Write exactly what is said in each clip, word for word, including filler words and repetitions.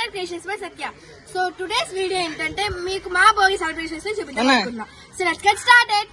channel Creations by Satya. So today's video ఏంటంటే మీకు మా భోగి సెలబ్రేషన్స్ ని చూపిద్దాం అనుకున్నా. So let's get started.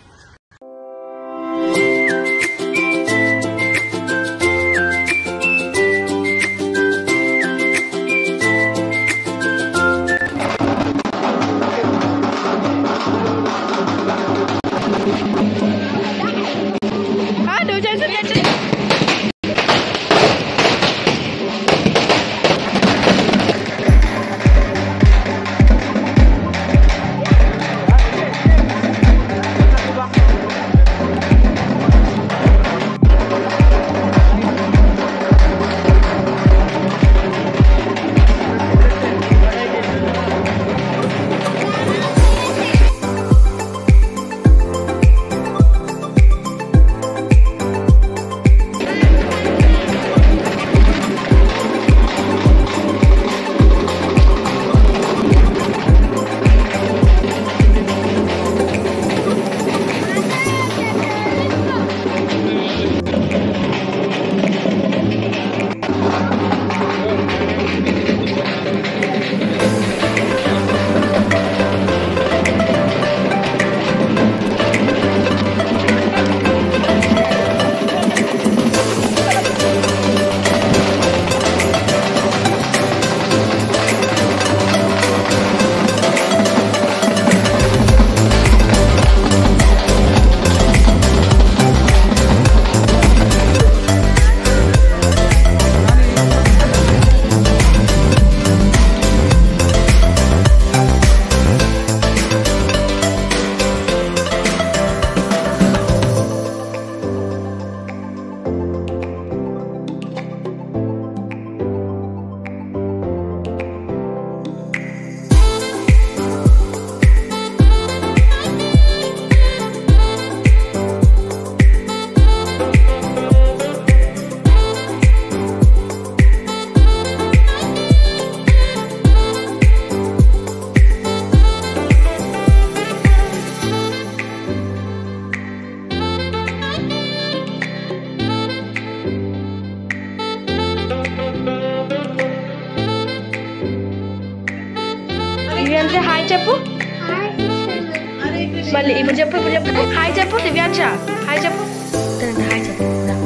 Divyansha hi చెప్పు. మళ్ళీ ఇప్పుడు చెప్పు ఇప్పుడు చెప్పు హాయ్ చెప్పు దివ్యాంశ హాయ్ చెప్పు హాయ్ చెప్పు.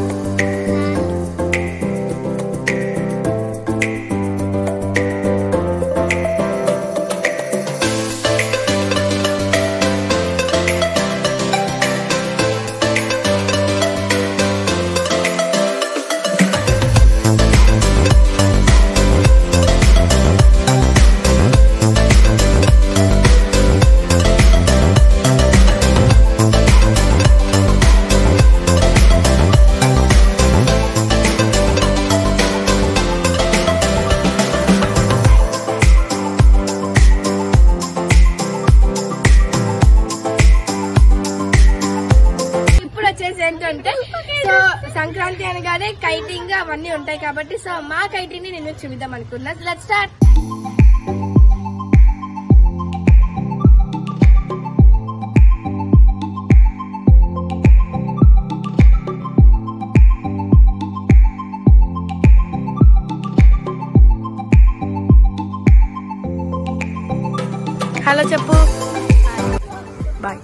ఏంటంటే సో సంక్రాంతి అనగానే కైటింగ్ అవన్నీ ఉంటాయి కాబట్టి సో మా కైటింగ్ ని నేను చూపిద్దాం అనుకున్నా. Let's start. హలో చెప్పు బాయ్.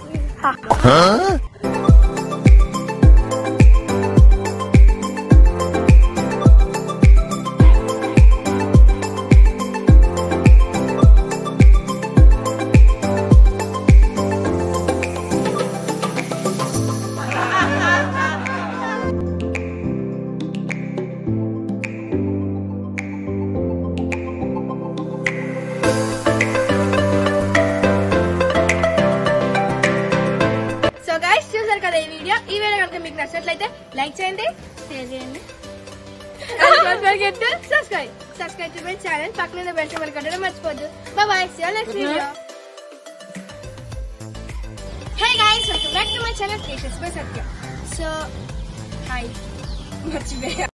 ఈ వీడియో ఈ వీడియో కనుక మీకు నచ్చినట్లయితే లైక్ చేయండి, షేర్ చేయండి, subscribe subscribe to my channel. పక్కన బెల్ సింబల్ కొట్టడం మర్చిపోద్దు. Bye bye, see you next video. Hey guys, welcome back to my channel Creations by Satya. So hi మర్చిపోయా.